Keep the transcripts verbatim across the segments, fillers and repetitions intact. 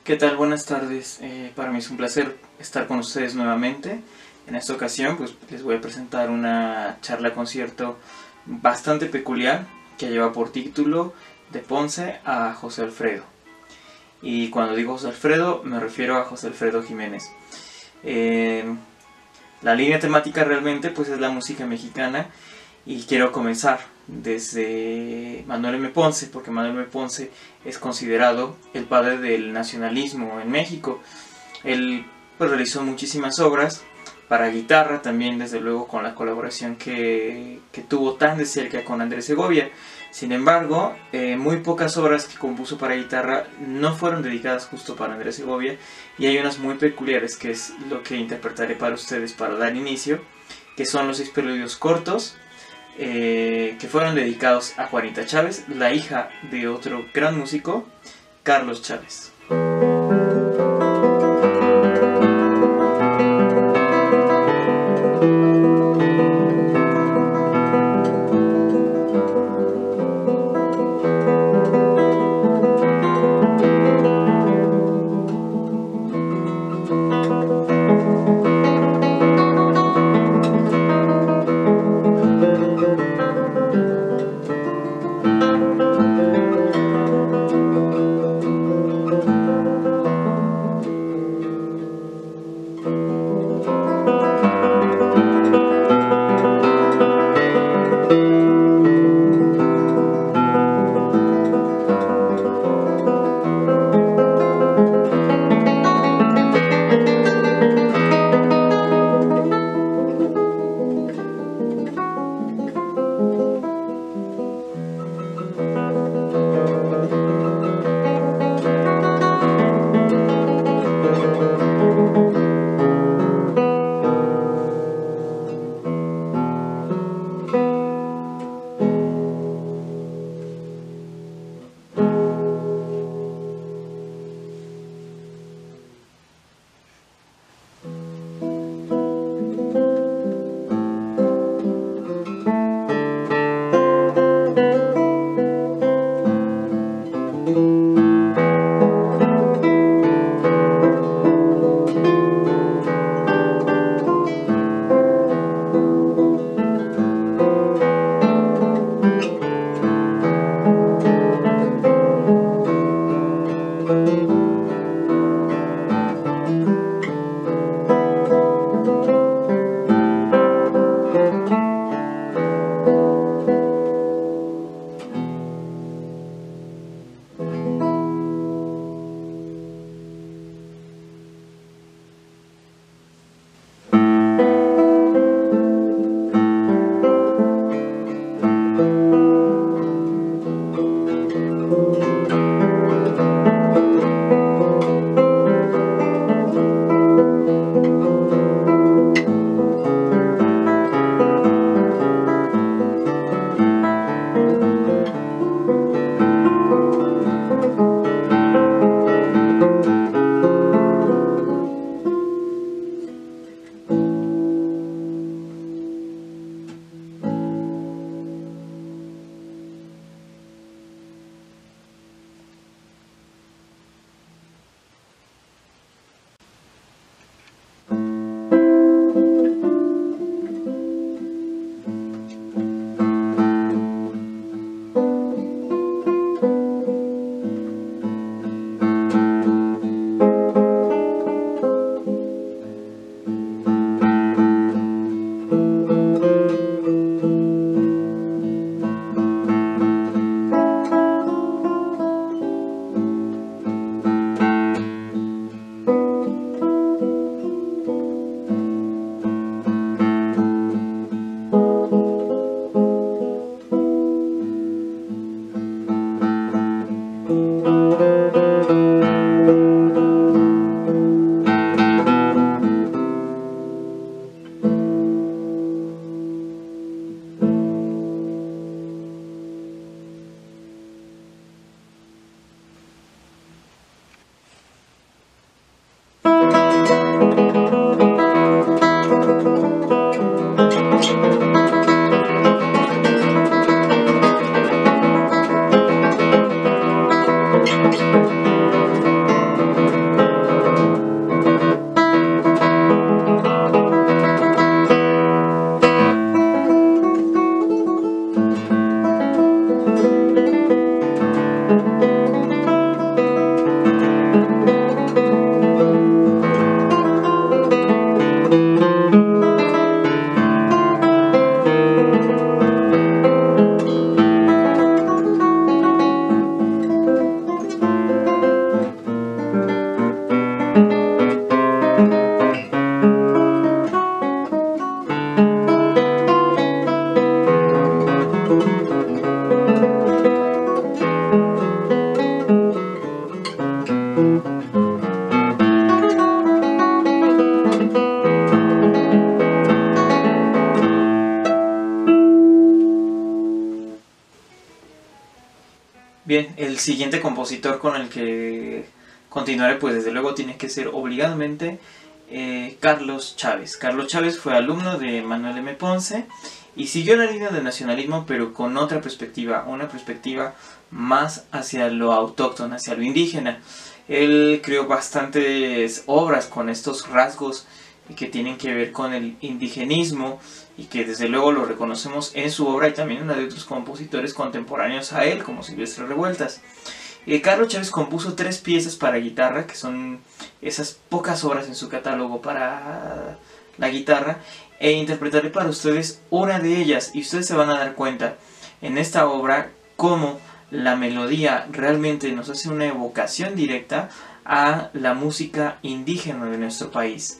¿Qué tal? Buenas tardes. Eh, para mí es un placer estar con ustedes nuevamente. En esta ocasión pues les voy a presentar una charla concierto bastante peculiar que lleva por título De Ponce a José Alfredo. Y cuando digo José Alfredo me refiero a José Alfredo Jiménez. Eh, la línea temática realmente pues es la música mexicana y quiero comenzar desde Manuel M. Ponce, porque Manuel M. Ponce es considerado el padre del nacionalismo en México. Él pues realizó muchísimas obras para guitarra, también desde luego con la colaboración que, que tuvo tan de cerca con Andrés Segovia. Sin embargo, eh, muy pocas obras que compuso para guitarra no fueron dedicadas justo para Andrés Segovia, y hay unas muy peculiares que es lo que interpretaré para ustedes para dar inicio, que son los seis preludios cortos, eh, que fueron dedicados a Juanita Chávez, la hija de otro gran músico, Carlos Chávez. Bien, el siguiente compositor con el que continuaré, pues desde luego tiene que ser obligadamente eh, Carlos Chávez. Carlos Chávez fue alumno de Manuel M. Ponce y siguió la línea del nacionalismo, pero con otra perspectiva, una perspectiva más hacia lo autóctono, hacia lo indígena. Él creó bastantes obras con estos rasgos que tienen que ver con el indigenismo y que desde luego lo reconocemos en su obra y también en la de otros compositores contemporáneos a él, como Silvestre Revueltas. Eh, Carlos Chávez compuso tres piezas para guitarra, que son esas pocas obras en su catálogo para la guitarra, e interpretaré para ustedes una de ellas, y ustedes se van a dar cuenta en esta obra cómo la melodía realmente nos hace una evocación directa a la música indígena de nuestro país.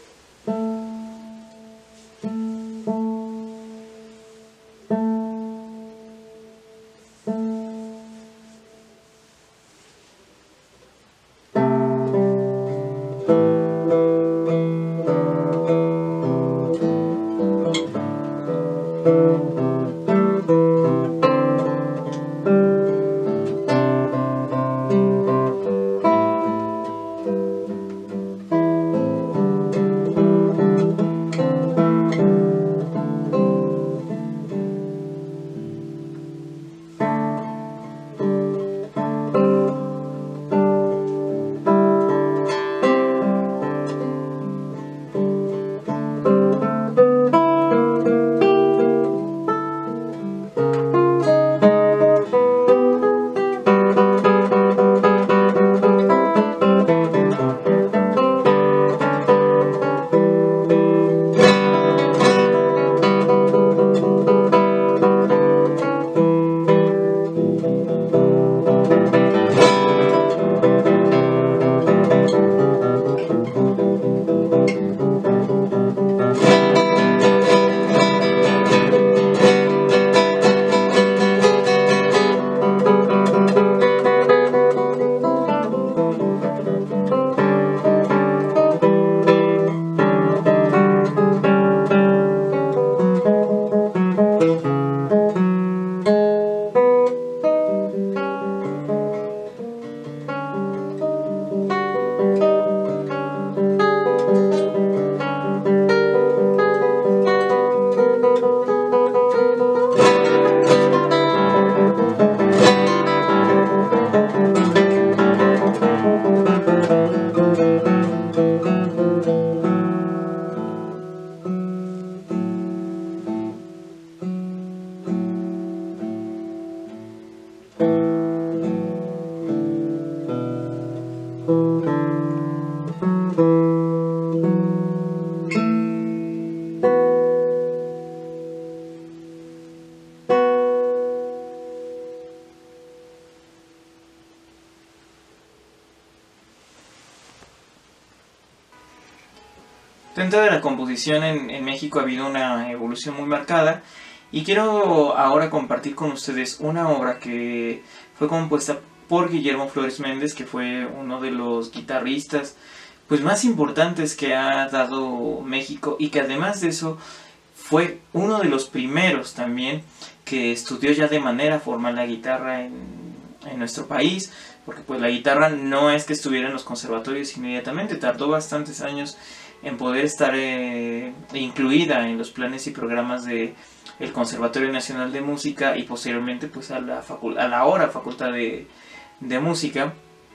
Dentro de la composición en, en México ha habido una evolución muy marcada y quiero ahora compartir con ustedes una obra que fue compuesta por Guillermo Flores Méndez, que fue uno de los guitarristas pues más importantes que ha dado México y que además de eso fue uno de los primeros también que estudió ya de manera formal la guitarra en, en nuestro país, porque pues la guitarra no es que estuviera en los conservatorios inmediatamente, tardó bastantes años en poder estar eh, incluida en los planes y programas de el Conservatorio Nacional de Música y posteriormente pues a la, a la ahora Facultad de, de Música.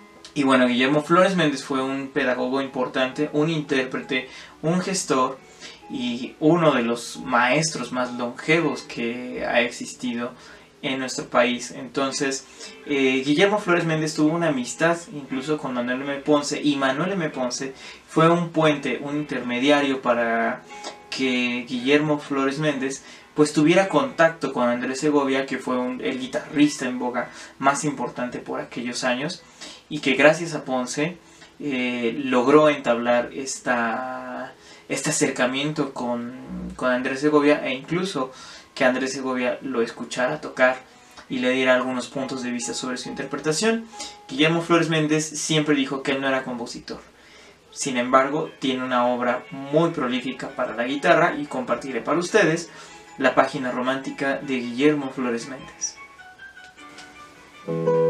Y bueno, Guillermo Flores Méndez fue un pedagogo importante, un intérprete, un gestor y uno de los maestros más longevos que ha existido en nuestro país. Entonces, eh, Guillermo Flores Méndez tuvo una amistad incluso con Manuel M. Ponce, y Manuel M. Ponce fue un puente, un intermediario para que Guillermo Flores Méndez pues tuviera contacto con Andrés Segovia, que fue un, el guitarrista en boga más importante por aquellos años, y que gracias a Ponce eh, logró entablar esta, este acercamiento con, con Andrés Segovia, e incluso que Andrés Segovia lo escuchara tocar y le diera algunos puntos de vista sobre su interpretación. Guillermo Flores Méndez siempre dijo que él no era compositor. Sin embargo, tiene una obra muy prolífica para la guitarra y compartiré para ustedes La página romántica de Guillermo Flores Méndez.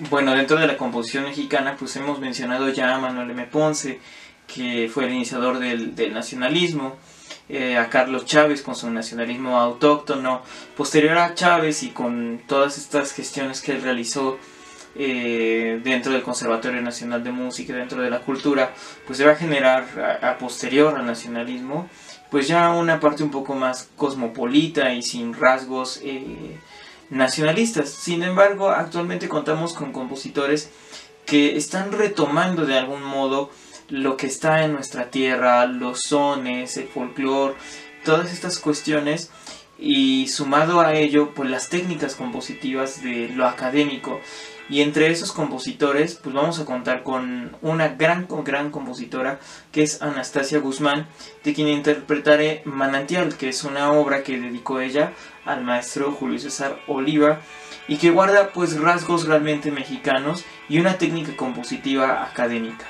Bueno, dentro de la composición mexicana, pues hemos mencionado ya a Manuel M. Ponce, que fue el iniciador del, del nacionalismo, eh, a Carlos Chávez con su nacionalismo autóctono, posterior a Chávez y con todas estas gestiones que él realizó eh, dentro del Conservatorio Nacional de Música, dentro de la cultura, pues se va a generar a, a posterior al nacionalismo, pues ya una parte un poco más cosmopolita y sin rasgos eh, nacionalistas. Sin embargo, actualmente contamos con compositores que están retomando de algún modo lo que está en nuestra tierra, los sones, el folclore, todas estas cuestiones, y sumado a ello pues las técnicas compositivas de lo académico. Y entre esos compositores pues vamos a contar con una gran, gran compositora, que es Anastasia Guzmán, de quien interpretaré Manantial, que es una obra que dedicó ella al maestro Julio César Oliva, y que guarda pues rasgos realmente mexicanos y una técnica compositiva académica.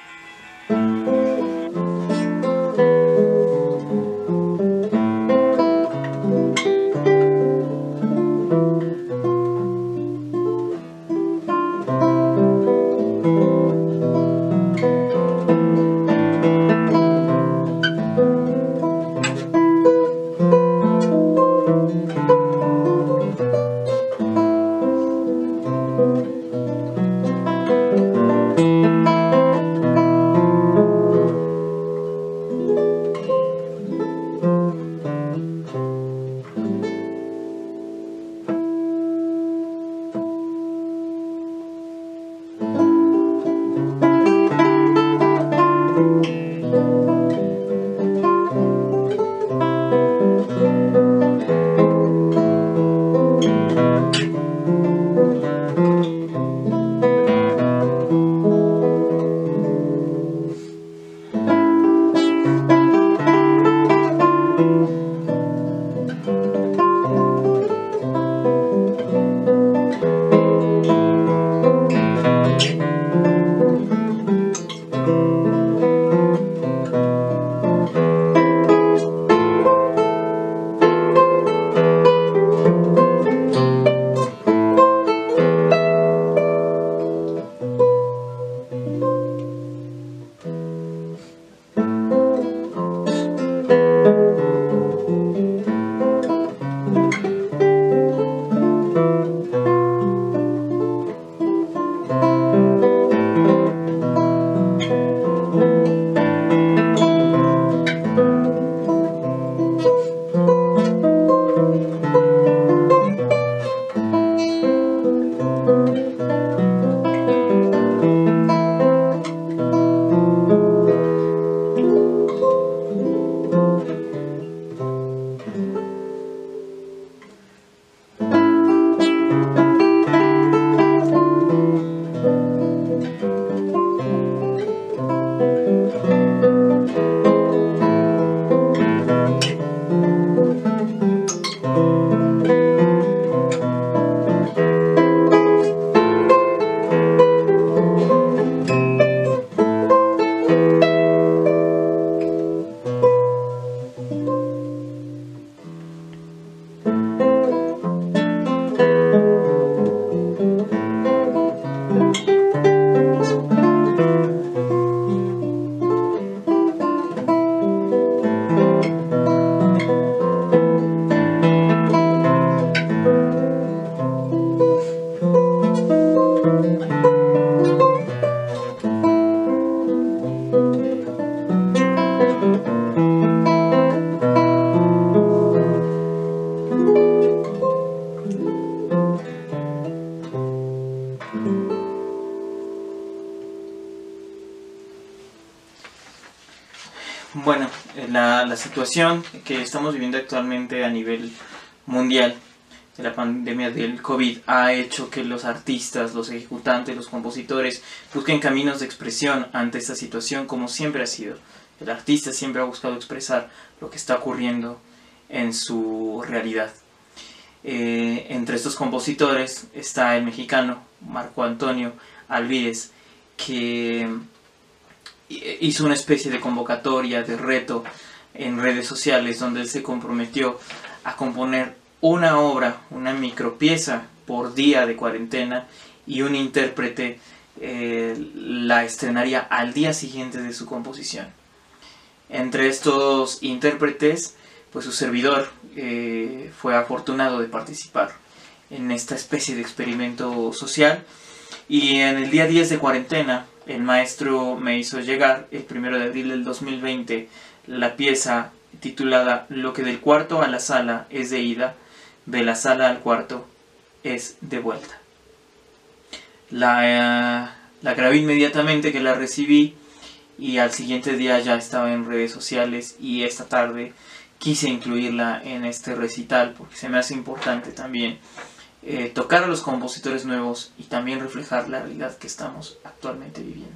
Bueno, la, la situación que estamos viviendo actualmente a nivel mundial de la pandemia del COVID ha hecho que los artistas, los ejecutantes, los compositores busquen caminos de expresión ante esta situación, como siempre ha sido. El artista siempre ha buscado expresar lo que está ocurriendo en su realidad. Eh, entre estos compositores está el mexicano Marco Antonio Alvídez, que hizo una especie de convocatoria, de reto en redes sociales, donde él se comprometió a componer una obra, una micropieza por día de cuarentena, y un intérprete eh, la estrenaría al día siguiente de su composición. Entre estos intérpretes, pues su servidor eh, fue afortunado de participar en esta especie de experimento social, y en el día diez de cuarentena el maestro me hizo llegar el primero de abril del dos mil veinte la pieza titulada Lo que del cuarto a la sala es de ida, de la sala al cuarto es de vuelta. La, eh, la grabé inmediatamente que la recibí, y al siguiente día ya estaba en redes sociales, y esta tarde quise incluirla en este recital porque se me hace importante también eh, tocar a los compositores nuevos y también reflejar la realidad que estamos actualmente viviendo.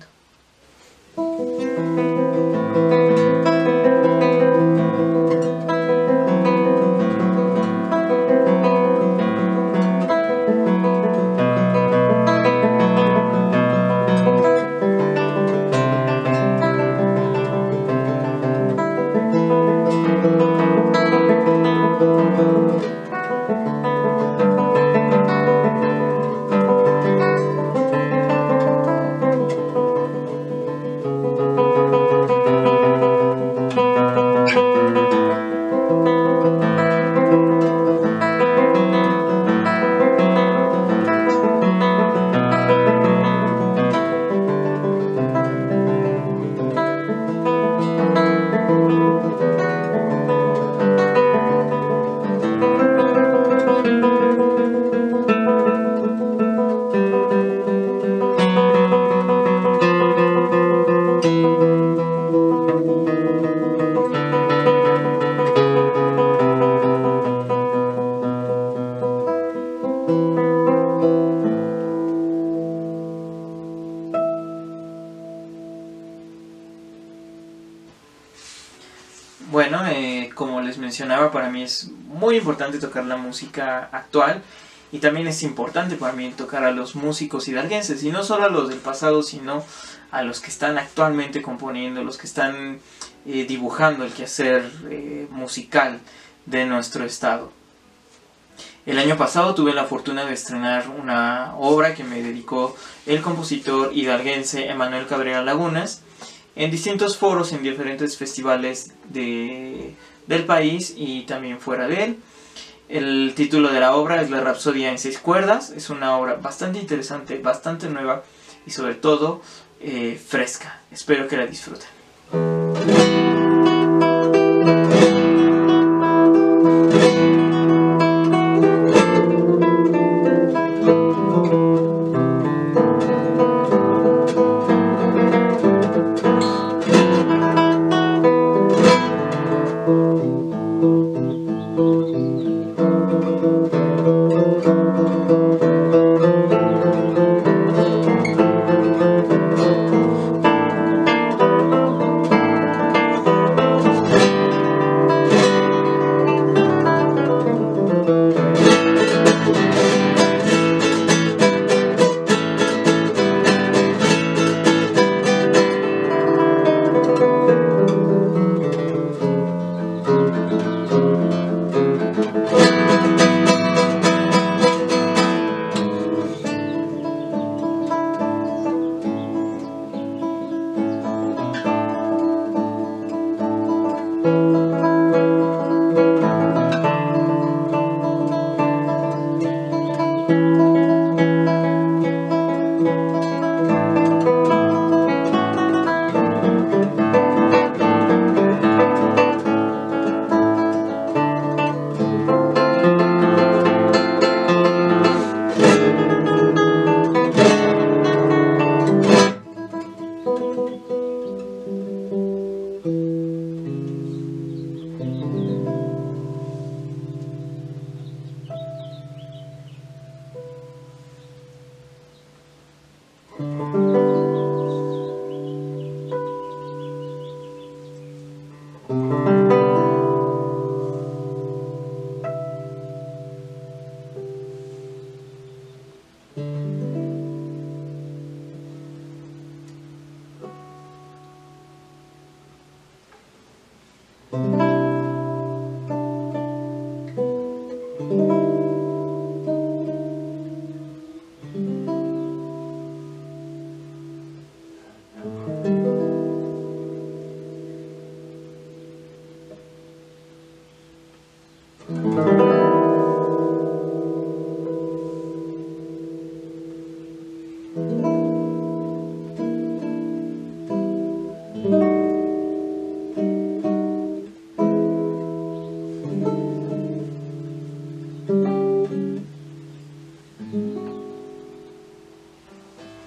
Bueno, eh, como les mencionaba, para mí es muy importante tocar la música actual, y también es importante para mí tocar a los músicos hidalguenses, y no solo a los del pasado, sino a los que están actualmente componiendo, los que están eh, dibujando el quehacer eh, musical de nuestro estado. El año pasado tuve la fortuna de estrenar una obra que me dedicó el compositor hidalguense Emanuel Cabrera Lagunas, en distintos foros, en diferentes festivales de, del país y también fuera de él. El título de la obra es La Rapsodia en seis cuerdas. Es una obra bastante interesante, bastante nueva y sobre todo eh, fresca. Espero que la disfruten.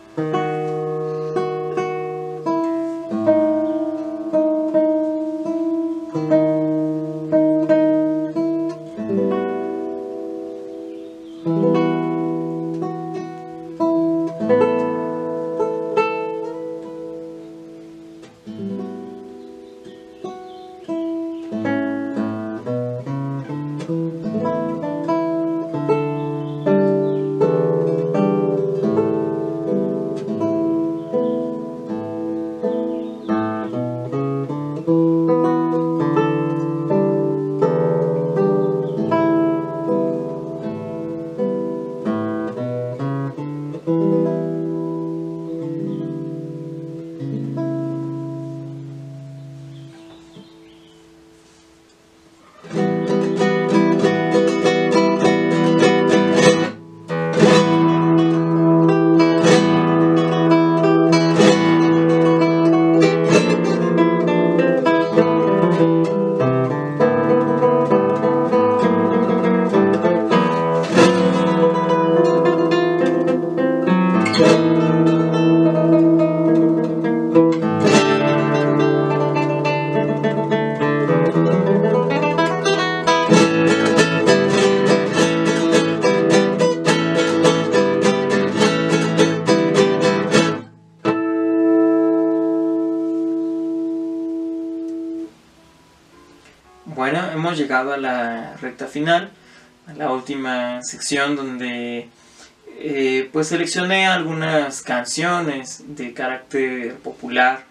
Bueno, hemos llegado a la recta final, a la última sección donde eh, pues seleccioné algunas canciones de carácter popular.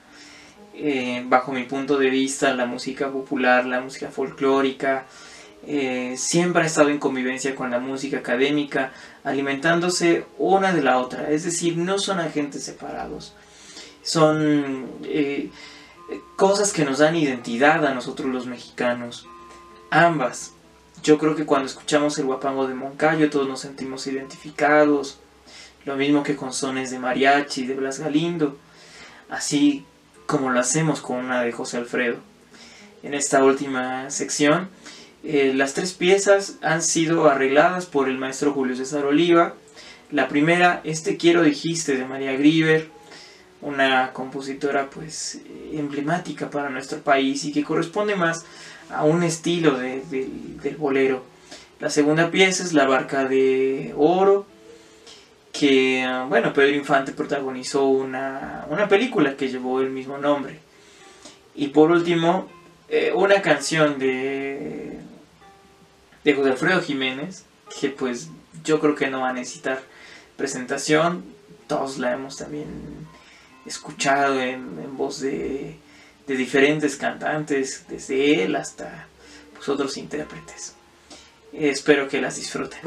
Eh, bajo mi punto de vista, la música popular, la música folclórica, eh, siempre ha estado en convivencia con la música académica, alimentándose una de la otra, es decir, no son agentes separados, son eh, cosas que nos dan identidad a nosotros los mexicanos, ambas. Yo creo que cuando escuchamos el huapango de Moncayo todos nos sentimos identificados, lo mismo que con sones de mariachi, de Blas Galindo, así como lo hacemos con una de José Alfredo. En esta última sección, eh, las tres piezas han sido arregladas por el maestro Julio César Oliva. La primera, Este quiero dijiste, de María Grieber, una compositora pues emblemática para nuestro país y que corresponde más a un estilo de, de, del bolero. La segunda pieza es La barca de oro, que bueno, Pedro Infante protagonizó una, una película que llevó el mismo nombre. Y por último, eh, una canción de, de José Alfredo Jiménez, que pues yo creo que no va a necesitar presentación, todos la hemos también escuchado en, en voz de, de diferentes cantantes, desde él hasta pues, otros intérpretes. Eh, espero que las disfruten.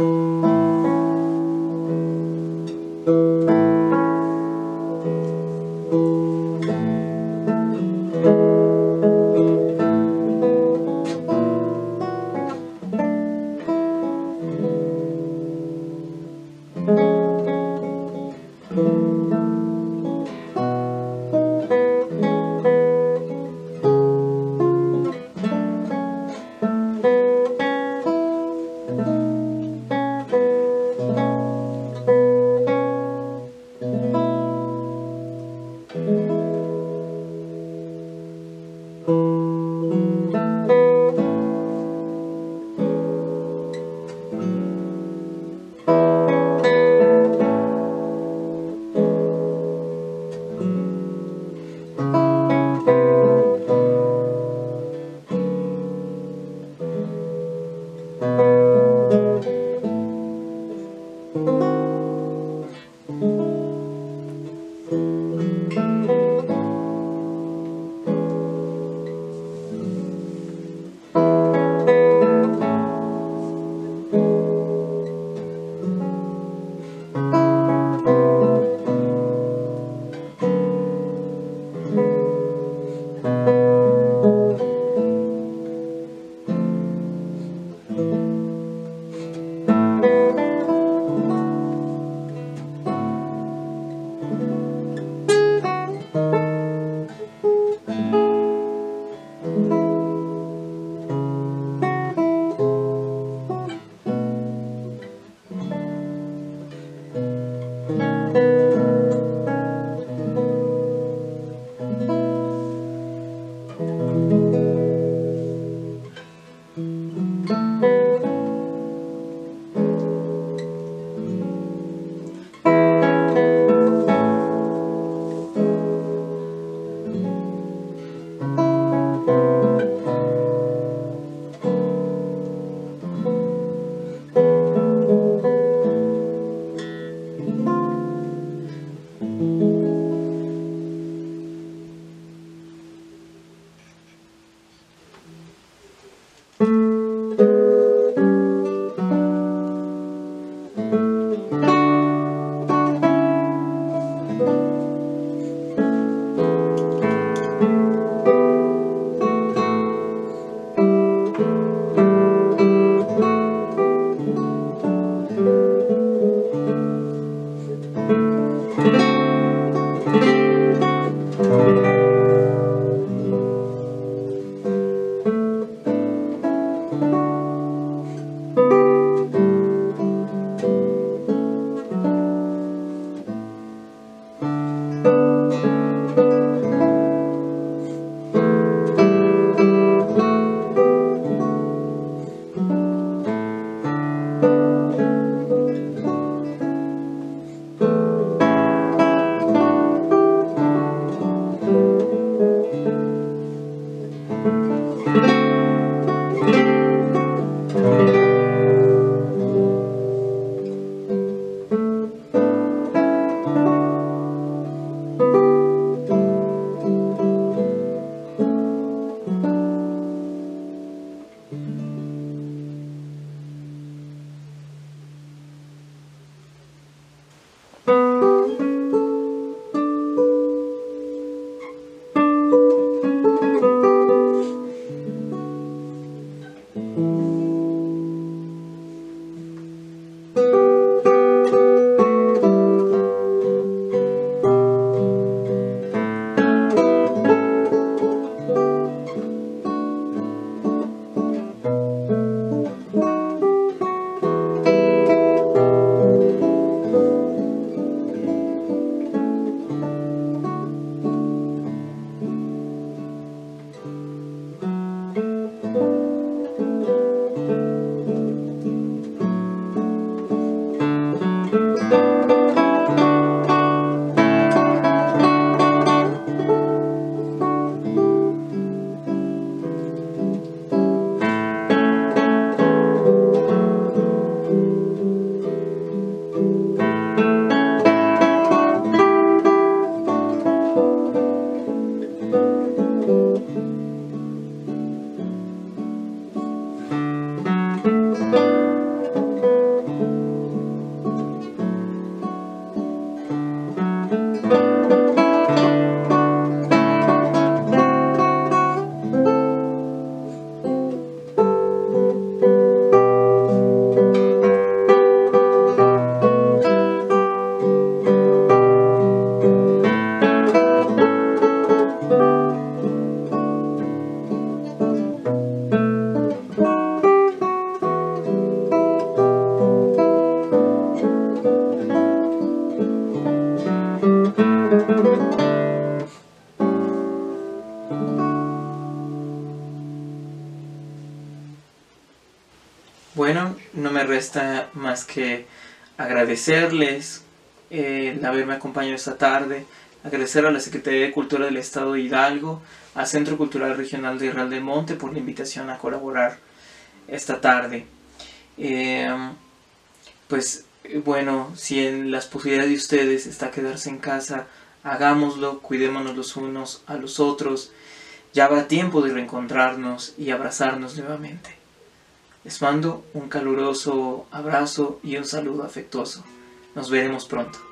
Bueno, no me resta más que agradecerles eh, el haberme acompañado esta tarde, agradecer a la Secretaría de Cultura del Estado de Hidalgo, al Centro Cultural Regional de Real del Monte por la invitación a colaborar esta tarde. Eh, pues bueno, si en las posibilidades de ustedes está quedarse en casa, hagámoslo, cuidémonos los unos a los otros. Ya habrá tiempo de reencontrarnos y abrazarnos nuevamente. Les mando un caluroso abrazo y un saludo afectuoso. Nos veremos pronto.